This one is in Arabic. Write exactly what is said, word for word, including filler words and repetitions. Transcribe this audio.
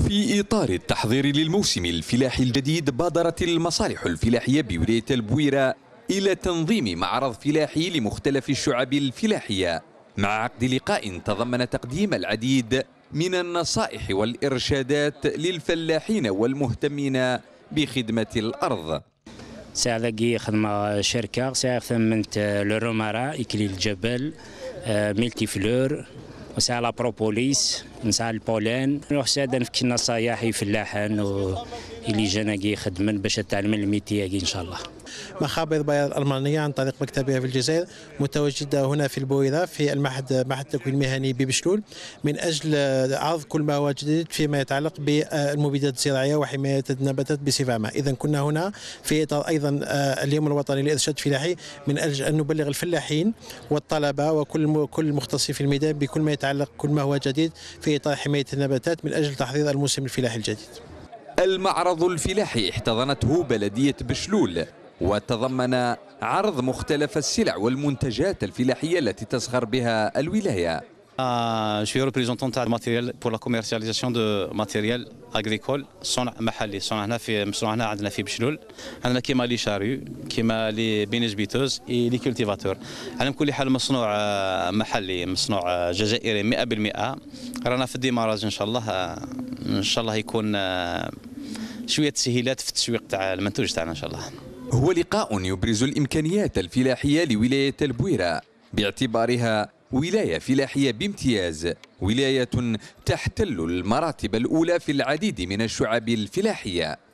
في إطار التحضير للموسم الفلاحي الجديد، بادرت المصالح الفلاحية بولاية البويرة إلى تنظيم معرض فلاحي لمختلف الشعب الفلاحية، مع عقد لقاء تضمن تقديم العديد من النصائح والإرشادات للفلاحين والمهتمين بخدمة الأرض. ساعة خدمة شركة ساعة ثمنت للرمراء إكليل الجبل ميلتي فلور وساعة لا بروبوليس نسعى البولان نروح ساعة نفك نصايح فلاحان اللي جانا كي خدمن باش تعلم الميتي ان شاء الله. مخابر بياض الألمانية عن طريق مكتبها في الجزائر متواجدة هنا في البويرة في المعهد معهد التكوين المهني ببشلول من أجل عرض كل ما هو جديد فيما يتعلق بالمبيدات الزراعية وحماية النباتات بصفة عامة. إذا كنا هنا في إطار أيضا اليوم الوطني للإرشاد الفلاحي من أجل أن نبلغ الفلاحين والطلبة وكل كل المختصين في الميدان بكل ما يتعلق كل ما هو جديد في إطار حماية النباتات من أجل تحضير الموسم الفلاحي الجديد. المعرض الفلاحي احتضنته بلدية بشلول وتضمن عرض مختلف السلع والمنتجات الفلاحية التي تزخر بها الولاية. Je suis représentant de matériel pour la commercialisation de matériel agricole صنع محلي. صنع هنا في مصنوع هنا عندنا في بشلول، عندنا كيما لي شارو كيما لي بينيز بيتوز اي لي كولتيفاتور. على كل حال مصنوع محلي مصنوع جزائري مئة بالمئة. رانا في الديماراج ان شاء الله، ان شاء الله يكون شوية تسهيلات في التسويق تاع المنتوج تاعنا ان شاء الله. هو لقاء يبرز الإمكانيات الفلاحية لولاية البويرة باعتبارها ولاية فلاحية بامتياز، ولاية تحتل المراتب الأولى في العديد من الشعب الفلاحية.